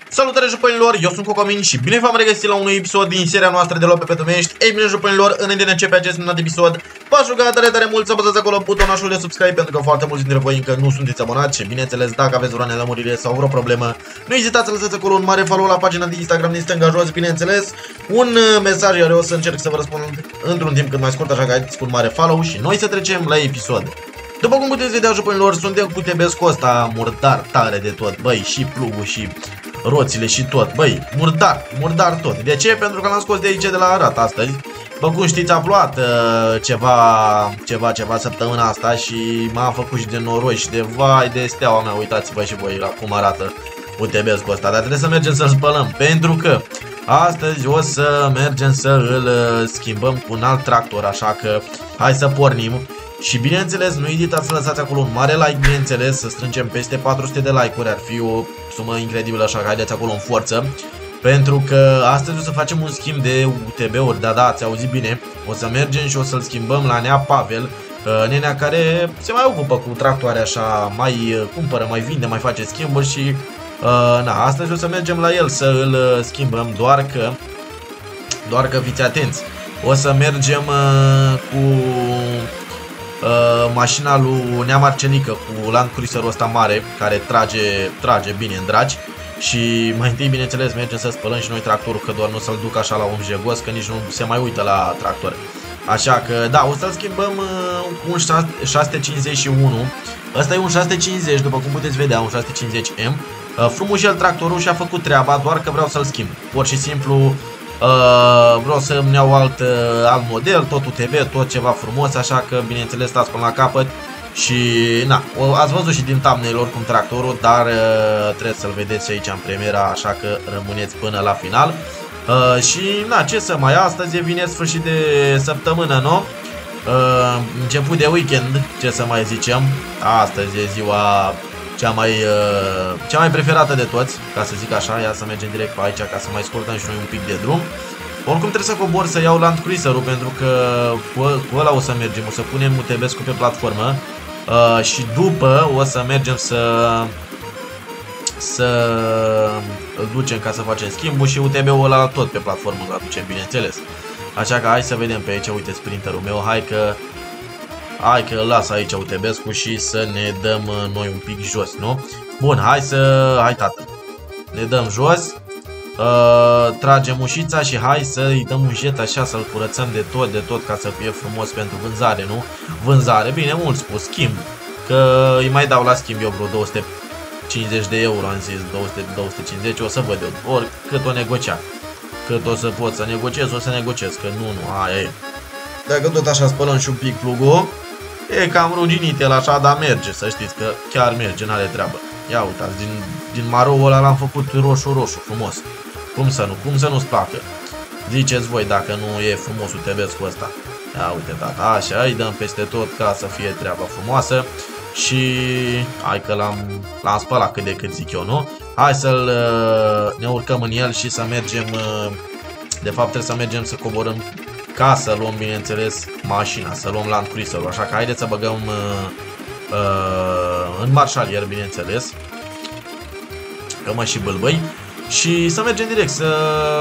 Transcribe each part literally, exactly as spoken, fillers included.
Salutare jupănilor, eu sunt Cocomin și bine v-am regăsit la un nou episod din seria noastră de Lope pe Tumești. Ei bine jupănilor, înainte de a începe acest minunat episod, v-aș ruga tare tare mult să apăsați acolo butonașul de subscribe, pentru că foarte mulți dintre voi încă nu sunteți abonați. Și bineînțeles, dacă aveți vreo nelămurire sau vreo problemă, nu ezitați să lăsați acolo un mare follow la pagina de Instagram din stânga jos, bineînțeles, un mesaj, iar eu o să încerc să vă răspund într-un timp cât mai scurt, așa că haideți cu un mare follow și noi să trecem la episod. După cum puteți vedea jupănilor, suntem cu tebescul ăsta murdar tare de tot, băi, și plugul și roțile și tot, băi, murdar, murdar tot. De ce? Pentru că l-am scos de aici de la Arad astăzi. Bă, cum știți, a plouat uh, ceva, ceva, ceva săptămâna asta și m-am făcut și de noroi și de vai de steaua mea. Uitați-vă și voi la cum arată utebescul ăsta, dar trebuie să mergem să-l spălăm, pentru că astăzi o să mergem să îl uh, schimbăm cu un alt tractor, așa că hai să pornim. Și bineînțeles, nu ezitați să lăsați acolo un mare like, bineînțeles, să strângem peste patru sute de like-uri, ar fi o sumă incredibilă, așa că haideți acolo în forță. Pentru că astăzi o să facem un schimb de U T B-uri, da, da, ați auzit bine. O să mergem și o să-l schimbăm la Nea Pavel, nenea care se mai ocupă cu tractoare așa, mai cumpără, mai vinde, mai face schimburi și... Uh, na, astăzi o să mergem la el să îl schimbăm, doar că... Doar că fiți atenți, o să mergem uh, cu... Uh, mașina lui Nea Marcelică cu Land Cruiser-ul ăsta mare, care trage, trage bine în dragi. Și mai întâi, bineînțeles, mergem să spălăm și noi tractorul, că doar nu să-l duc așa la un jegos, că nici nu se mai uită la tractor. Așa că, da, o să-l schimbăm uh, cu un șase sute cincizeci și unu. Ăsta e un șase sute cincizeci, după cum puteți vedea, un șase sute cincizeci M. uh, Frumușel tractorul și-a făcut treaba, doar că vreau să-l schimb. Pur și simplu Uh, vreau să-mi iau alt, uh, alt model, tot U T B, tot ceva frumos, așa că bineînțeles stați până la capăt. Și na, o, ați văzut și din thumbnail oricum tractorul, dar uh, trebuie să-l vedeți aici în premiera, așa că rămâneți până la final. uh, Și na, ce să mai, astăzi e vineri, sfârșit de săptămână, nu? Uh, început de weekend, ce să mai zicem. Astăzi e ziua cea mai, uh, cea mai preferată de toți, ca să zic așa. Ia să mergem direct pe aici ca să mai scurtăm și noi un pic de drum. Oricum trebuie să cobor să iau Land Cruiser-ul, pentru că cu, cu ăla o să mergem, o să punem U T B-ul pe platformă. uh, Și după o să mergem să Să îl ducem ca să facem schimbul și U T B-ul ăla tot pe platformă îl aducem, bineînțeles. Așa că hai să vedem pe aici, uite sprinterul meu, hai că Hai că îl las aici U T B-ul și să ne dăm noi un pic jos, nu? Bun, hai să... Hai, tată. Ne dăm jos. uh, Tragem ușița și hai să-i dăm un jet așa, să-l curățăm de tot, de tot, ca să fie frumos pentru vânzare, nu? Vânzare, bine, mult spus, schimb. Că îi mai dau la schimb eu vreo două sute cincizeci de euro, am zis, două sute, două sute cincizeci, o să văd eu, ori cât o negocia. Cât o să pot să negociez, o să negociez, că nu, nu, aia e. Dacă tot așa spălăm și un pic plugul, e cam ruginit el așa, dar merge, să știți că chiar merge, n-are treabă. Ia uitați, din, din maroul ăla l-am făcut roșu-roșu, frumos. Cum să nu, cum să nu-ți placă? Ziceți voi dacă nu e frumos U T B-ul ăsta. Ia uite, tata, așa, îi dăm peste tot ca să fie treaba frumoasă. Și hai că l-am spălat cât de cât, zic eu, nu? Hai să-l ne urcăm în el și să mergem. De fapt trebuie să mergem să coborâm, ca să luăm, bineînțeles, mașina, să luăm Land Cruiser-ul, așa că haideți să băgăm uh, uh, în marșalier, bineînțeles, că mă și bâlbăi. Și să mergem direct, să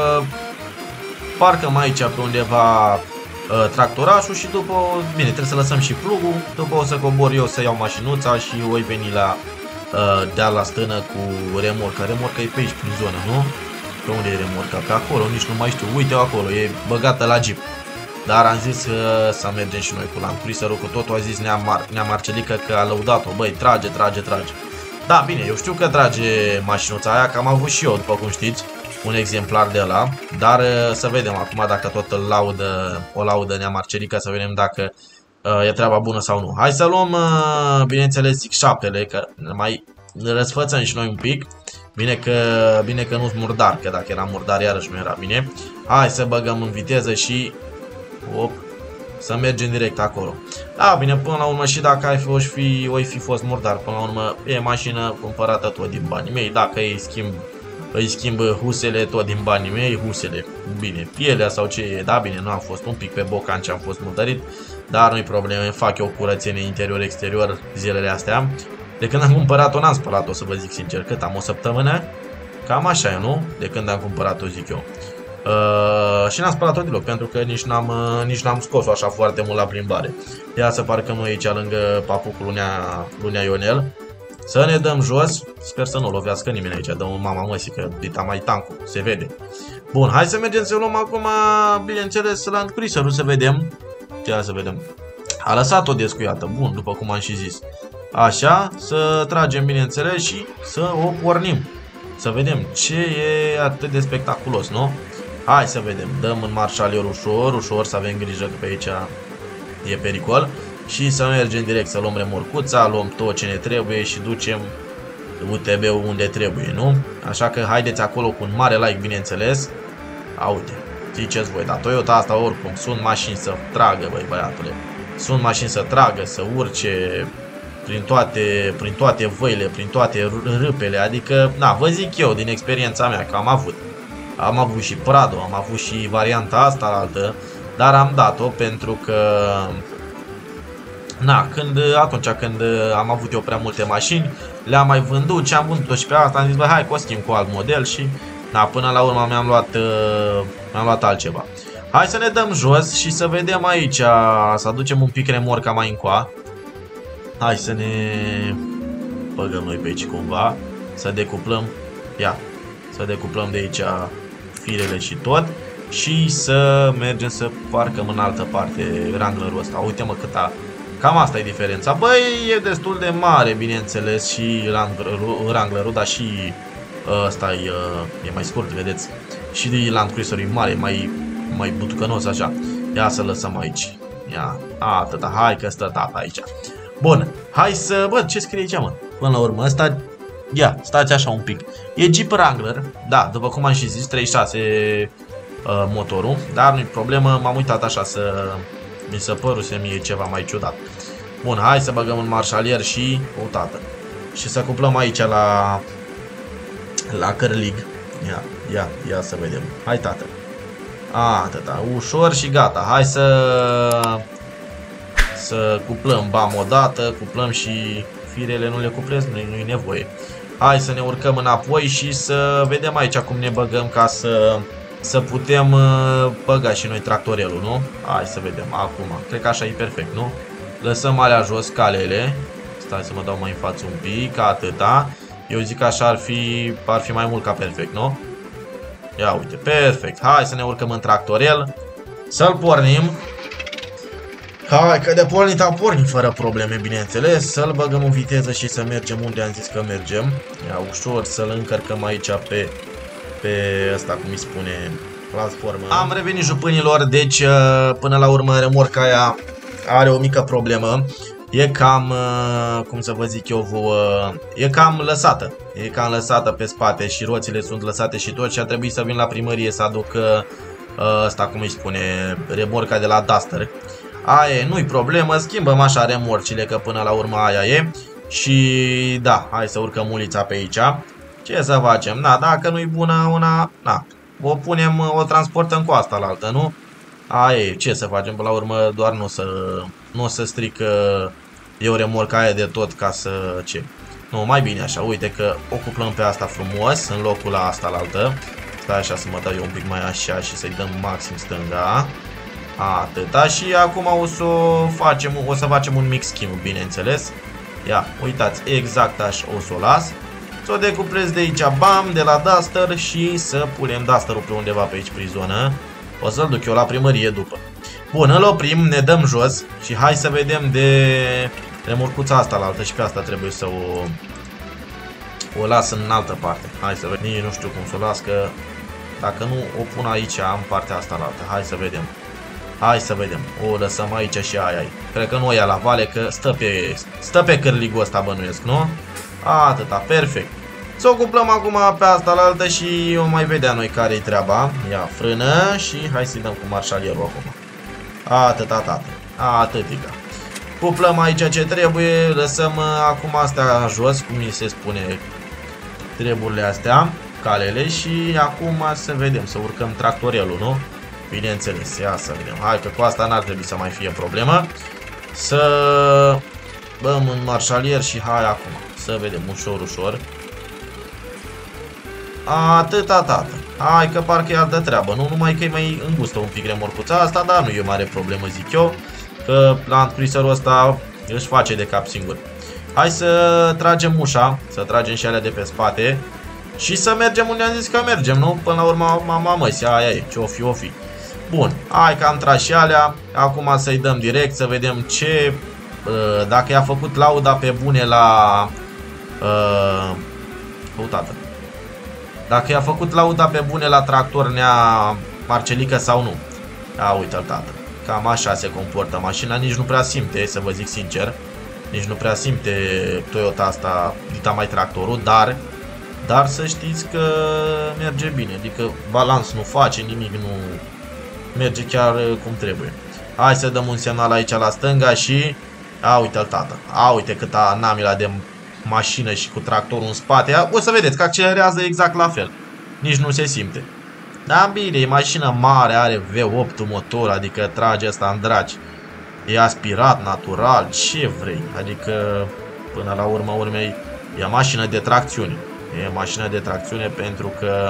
parcăm aici pe undeva uh, tractorașul și după, bine, trebuie să lăsăm și plugul, după o să cobor eu să iau mașinuța și voi veni la uh, deal la stână cu remorca. Remorca e pe aici, prin zonă, nu? Pe unde e remorca? Pe acolo, nici nu mai știu, uite-o acolo, e băgată la Jeep. Dar am zis că să mergem și noi cu Land Cruiser-ul, cu totul a zis Nea, Mar Nea Marcelică că a lăudat-o. Băi, trage, trage, trage. Da, bine, eu știu că trage mașinuța aia, că am avut și eu, după cum știți, un exemplar de ăla. Dar să vedem acum dacă tot îl laudă, o laudă Nea Marcelică, să vedem dacă uh, e treaba bună sau nu. Hai să luăm, uh, bineînțeles, X șapte-le, că mai răsfățăm și noi un pic. Bine că, bine că nu-s murdar, că dacă era murdar iarăși nu era bine. Hai să băgăm în viteză și... Op, să mergem direct acolo. Da, bine, până la urmă și dacă ai fi, o fi, o fi fost murdar, până la urmă e mașină cumpărată tot din banii mei. Dacă îi schimb, îi schimb husele tot din banii mei, husele, bine, pielea sau ce e, da, bine, nu am fost un pic pe bocan ce am fost murdărit, dar nu-i probleme, fac eu curățenie interior-exterior zilele astea. De când am cumpărat-o, n-am spălat-o, să vă zic sincer, cât am, o săptămână? Cam așa e, nu? De când am cumpărat-o, zic eu. Uh, și n-am spălat-o deloc, pentru că nici n-am uh, nici n-am scos-o așa foarte mult la plimbare. Ia să parcăm noi aici lângă papucul lunea, lunea Ionel. Să ne dăm jos. Sper să nu lovească nimeni aici. Dă un mama măsii, că dita mai tancul. Se vede. Bun, hai să mergem să luăm acum, bineînțeles, Land Cruiser-ul să vedem. Ia să vedem. A lăsat-o descuiată. Bun, după cum am și zis. Așa, să tragem, bineînțeles, și să o pornim. Să vedem ce e atât de spectaculos, nu? Hai să vedem. Dăm în marșalier ușor, ușor, să avem grijă că pe aici e pericol. Și să mergem direct, să luăm remorcuța, luăm tot ce ne trebuie și ducem U T B-ul unde trebuie, nu? Așa că haideți acolo cu un mare like, bineînțeles. A, uite, ziceți voi, dar Toyota asta oricum sunt mașini să tragă, băi, băiatule. Sunt mașini să tragă, să urce prin toate, prin toate văile, prin toate râpele. Adică, na, vă zic eu din experiența mea că am avut. Am avut și Prado, am avut și varianta asta altă, dar am dat-o pentru că, na, când, atunci când am avut eu prea multe mașini, le-am mai vândut și am vândut-o și pe asta, am zis, bă, hai că o schimb cu alt model și, na, până la urmă mi-am luat, mi-am luat altceva. Hai să ne dăm jos și să vedem aici, să aducem un pic remorca mai încoa. Hai să ne băgăm noi pe aici cumva, să decuplăm, ia, să decuplăm de aici firele și tot. Și să mergem să parcăm în altă parte Wranglerul ăsta. Uite-mă câta, cam asta e diferența. Băi, e destul de mare, bineînțeles, și Wranglerul, dar și ăsta e, e mai scurt, vedeți. Și Land Cruiser e mare, mai, mai butucănos așa. Ia să lăsăm aici. Ia, atâta, hai că stă tata aici. Bun, hai să, bă, ce scrie aici, mă? Până la urmă, ăsta, ia, stați așa un pic. E Jeep Wrangler, da, după cum am și zis, treizeci și șase uh, motorul, dar nu-i problemă, m-am uitat așa să mi se păruse mie ceva mai ciudat. Bun, hai să băgăm în marșalier și, o, tată, și să cuplăm aici la, la cărlig. Ia, ia, ia să vedem. Hai, tată. A, atâta, ușor și gata, hai să... Să cuplăm, bam, odată, cuplăm și firele nu le cuplesc, nu e nevoie. Hai să ne urcăm înapoi și să vedem aici cum ne băgăm ca să, să putem băga și noi tractorelul, nu? Hai să vedem, acum, cred că așa e perfect, nu? Lăsăm alea jos, calele. Stai să mă dau mai în față un pic, atâta. Eu zic că așa ar fi, ar fi mai mult ca perfect, nu? Ia uite, perfect, hai să ne urcăm în tractorel, să-l pornim. Hai că de pornit am pornit fără probleme, bineînțeles. Să-l băgăm în viteză și să mergem unde am zis că mergem. Ia ușor să-l încărcăm aici pe, pe ăsta, cum îi spune, platformă. Am revenit, jupânilor, deci până la urmă remorca aia are o mică problemă. E cam, cum să vă zic eu vouă, e cam lăsată. E cam lăsată pe spate și roțile sunt lăsate și tot. Și a trebuit să vin la primărie să aduc ăsta, cum îi spune, remorca de la Duster. Aia nu-i problemă, schimbăm așa remorcile, că până la urmă aia e. Și da, hai să urcăm ulița pe aici. Ce să facem? Da, dacă nu-i bună una, na, o punem, o transportăm cu asta la altă, nu? Aia e, ce să facem? Până la urmă doar nu să, nu să strică eu remorca aia de tot ca să ce. Nu, mai bine așa, uite că o cuplăm pe asta frumos, în locul la asta la altă. Stai așa să mă dau eu un pic mai așa și să-i dăm maxim stânga. Atâta, și acum o să facem, o să facem un mic schimb, bineînțeles. Ia, uitați, exact așa o să o las. Să o decuplez de aici, bam, de la Duster și să punem Duster-ul pe undeva pe aici, prin zonă. O să-l duc eu la primărie după. Bun, îl oprim, ne dăm jos și hai să vedem de remorcuța asta la altă și pe asta trebuie să o, o las în altă parte. Hai să vedem, nici nu știu cum să o las, că dacă nu o pun aici, am partea asta la altă. Hai să vedem. Hai să vedem. O lăsăm aici și aia. Cred că nu o ia la vale, că stă pe, stă pe cărligul ăsta, bănuiesc, nu? Atâta, perfect. Să o cuplăm acum pe asta la altă și o mai vedea noi care-i treaba. Ia, frână și hai să-i dăm cu marșalierul acum. Atâta, tată. Atâtica. Cuplăm aici ce trebuie. Lăsăm acum astea jos, cum mi se spune, treburile astea, calele, și acum să vedem, să urcăm tractorelul, nu? Bineînțeles, ia să vedem. Hai că cu asta n-ar trebui să mai fie problemă. Să băm în marșalier și hai acum. Să vedem ușor, ușor. Atâta, tată. Hai că parcă e altă treabă. Nu numai că e mai îngustă un pic remorcuța asta, dar nu e o mare problemă, zic eu. Că Land Cruiserul ăsta își face de cap singur. Hai să tragem ușa, să tragem și alea de pe spate. Și să mergem unde am zis că mergem, nu? Până la urmă, mama măsi, aia e, ce-o fi, o fi. Bun, hai că am tras și alea. Acum să-i dăm direct, să vedem ce... Dacă i-a făcut lauda pe bune la... Uh, tată. Dacă i-a făcut lauda pe bune la tractor nea Marcelică sau nu. A, uite-l, tată. Cam așa se comportă mașina, nici nu prea simte, să vă zic sincer. Nici nu prea simte Toyota asta, dita mai tractorul, dar... Dar să știți că merge bine, adică balans nu face, nimic nu merge chiar cum trebuie. Hai să dăm un semnal aici la stânga și... A, uite-l, tată. A, uite câta namila de mașină și cu tractorul în spate. O să vedeți că accelerează exact la fel. Nici nu se simte. Dar bine, e mașină mare, are V opt motor, adică trage asta în dragi. E aspirat, natural, ce vrei. Adică, până la urmă urmei, e mașină de tracțiune. E mașină de tracțiune pentru că...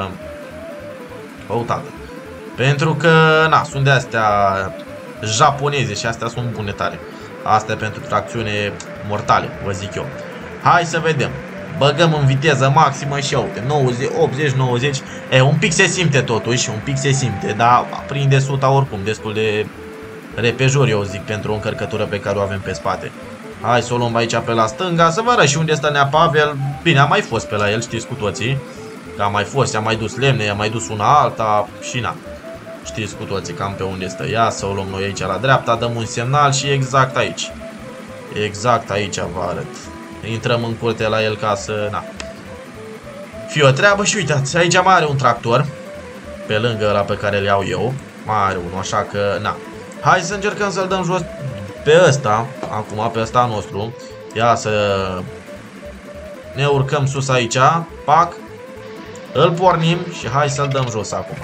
Oh, tată. Pentru că, na, sunt de astea japoneze și astea sunt bune tare. Asta e pentru tracțiune mortale, vă zic eu. Hai să vedem. Băgăm în viteză maximă și uite, nouăzeci, optzeci, nouăzeci. E, un pic se simte totuși, un pic se simte, dar prinde suta oricum, destul de repejor, eu zic, pentru o încărcătură pe care o avem pe spate. Hai să o luăm aici pe la stânga, să vă arăt și unde stă nea Pavel. Bine, am mai fost pe la el, știți cu toții. Că am mai fost, i-am mai dus lemne, i-am mai dus una alta și na. Știți cu toții cam pe unde stă ea, să o luăm noi aici la dreapta, dăm un semnal și exact aici. Exact aici vă arăt. Intrăm în curte la el ca să, na, fie o treabă și uitați, aici mai are un tractor. Pe lângă ăla pe care îl iau eu. Mai are unul, așa că, na. Hai să încercăm să-l dăm jos pe ăsta, acum pe ăsta nostru. Ia să ne urcăm sus aici, pac. Îl pornim și hai să-l dăm jos acum.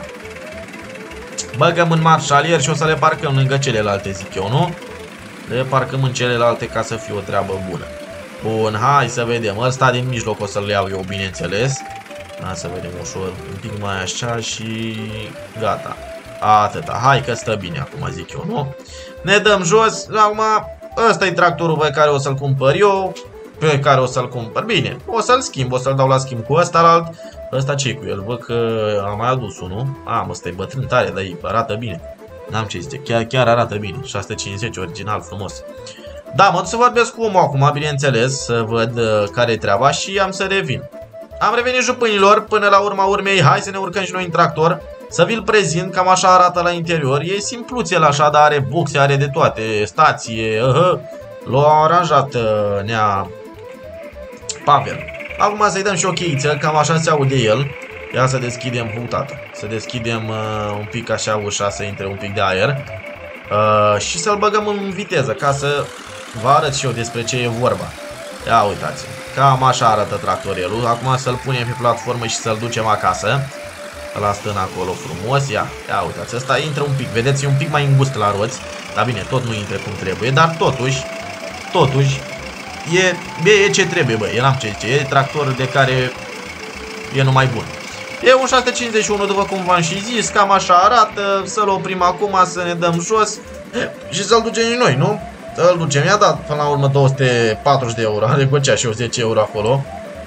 Băgăm în marșalier și o să le parcăm lângă celelalte, zic eu, nu? Le parcăm în celelalte ca să fie o treabă bună. Bun, hai să vedem. Ăsta din mijloc o să-l iau eu, bineînțeles. Hai să vedem ușor, un pic mai așa și gata. Atâta, hai că stă bine acum, zic eu, nu? Ne dăm jos, acum ăsta e tractorul pe care o să-l cumpăr eu. Pe care o să-l cumpăr, bine, o să-l schimb, o să-l dau la schimb cu ăsta alt. Ăsta ce-i cu el? Văd că am mai adus unul. A, mă, ăsta e bătrân tare, dar arată bine. N-am ce zice, chiar, chiar arată bine. șase sute cincizeci, original, frumos. Da, mă duc să vorbesc cu omul acum, bineînțeles, să văd uh, care-i treaba și am să revin. Am revenit, jupânilor, până la urma urmei, hai să ne urcăm și noi în tractor. Să vi-l prezint, cam așa arată la interior. E simpluțel așa, dar are buxe, are de toate, stație, uh, l-a aranjat uh, nea Pavel. Acum să-i dăm și o cheiță, cam așa se aude el. Ia să deschidem, putată. Să deschidem uh, un pic așa ușa, să intre un pic de aer. Uh, și să-l băgăm în viteză, ca să vă arăt și eu despre ce e vorba. Ia uitați, cam așa arată tractorelul. Acum să-l punem pe platformă și să-l ducem acasă. Ăla stă acolo frumos. Ia, ia uitați, ăsta intră un pic. Vedeți, e un pic mai îngust la roți. Dar bine, tot nu intră cum trebuie. Dar totuși, totuși E, e, e ce trebuie, bă, el am ce zice, e tractor de care e numai bun. E un șase sute cincizeci și unu, după cum v-am și zis, cam așa arată. Să-l oprim acum, să ne dăm jos și să-l ducem și noi, nu? Să-l ducem, i-a dat până la urmă două sute patruzeci de euro, am negociat și eu zece euro acolo.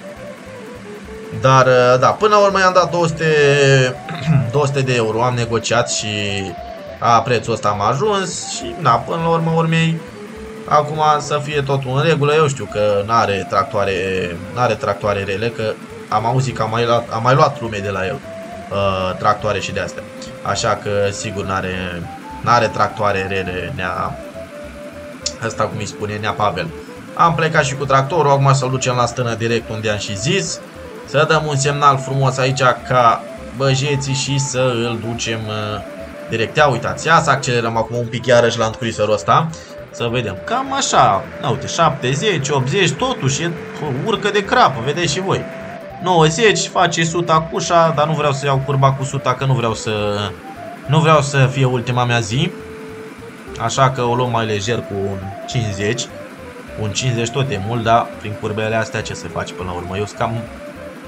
Dar, da, până la urmă i-am dat două sute de euro, am negociat și a prețul ăsta am ajuns și, na, până la urmă urmei, acum să fie totul în regulă. Eu știu că n-are tractoare, n-are tractoare rele, că am auzit că am mai luat, am mai luat lume de la el uh, tractoare și de astea. Așa că sigur n-are n-are tractoare rele nea, asta cum îi spune, nea Pavel. Am plecat și cu tractorul, acum să-l ducem la stână direct unde am și zis. Să dăm un semnal frumos aici ca băjeții și să îl ducem uh, direct. Ia uitați, ia să accelerăm acum un pic iarăși Land Cruiserul ăsta. Să vedem, cam așa, na, uite, șaptezeci, optzeci, totuși e urcă de crapă, vedeți și voi. nouăzeci, face suta cu ușa, dar nu vreau să iau curba cu suta, că nu vreau să nu vreau să fie ultima mea zi. Așa că o luăm mai lejer cu un cincizeci. Un cincizeci tot e mult, dar prin curbele astea ce se face până la urmă? Eu sunt cam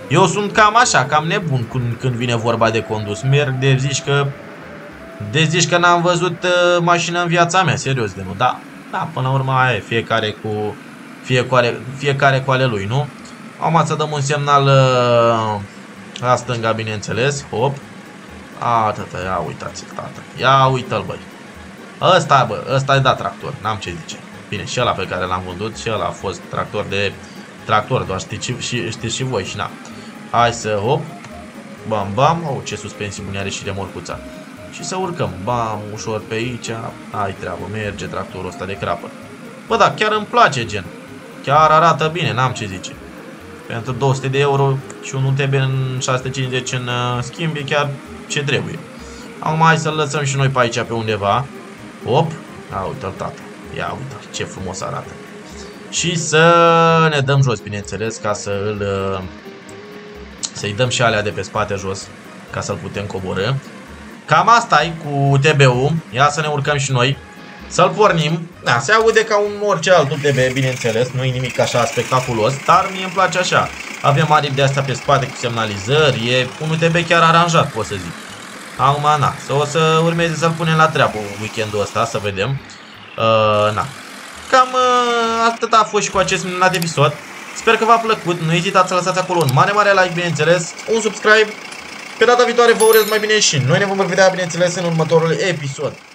Eu sunt cam așa, cam nebun când, când vine vorba de condus. Merg de zici că... De zici că n-am văzut uh, mașină în viața mea, serios de nu. Da, da, până la urmă aia e, fiecare cu... Fiecare, fiecare cu ale lui, nu? Am să dăm un semnal uh, la stânga, bineînțeles. Hop. A, tata, ia uitați-l, tata. Ia uita-l, băi. Ăsta, bă, ăsta e dat tractor, n-am ce zice. Bine, și ăla pe care l-am vândut, și ăla a fost tractor de... Tractor, doar știți și, știți și voi și na. Hai să, hop. Bam, bam. Oh, ce suspensii bune are și remorcuța. Și să urcăm, bam, ușor pe aici. Ai treabă, merge tractorul ăsta de crapă. Bă, da, chiar îmi place, gen. Chiar arată bine, n-am ce zice. Pentru două sute de euro și un U T B în șase sute cincizeci în uh, schimb e chiar ce trebuie. Acum hai să-l lăsăm și noi pe aici pe undeva. Hop. A, uite-l, tata. Ia uite ce frumos arată. Și să ne dăm jos, bineînțeles, ca să îl... Uh, să-i dăm și alea de pe spate jos, ca să-l putem coborî. Cam asta e cu U T B-ul. Ia să ne urcăm și noi. Să-l pornim. Da, se aude ca un orice alt U T B, bineînțeles. Nu e nimic așa spectaculos, dar mie îmi place așa. Avem aripi de astea pe spate cu semnalizări. E un U T B chiar aranjat, pot să zic. Acum, na, să o să urmeze să-l punem la treabă weekendul ăsta, să vedem. Uh, na. Cam uh, atât a fost și cu acest minunat episod. Sper că v-a plăcut. Nu ezitați să lăsați acolo un mare, mare like, bineînțeles. Un subscribe. Pe data viitoare vă urez mai bine și noi ne vom revedea, bineînțeles, în următorul episod.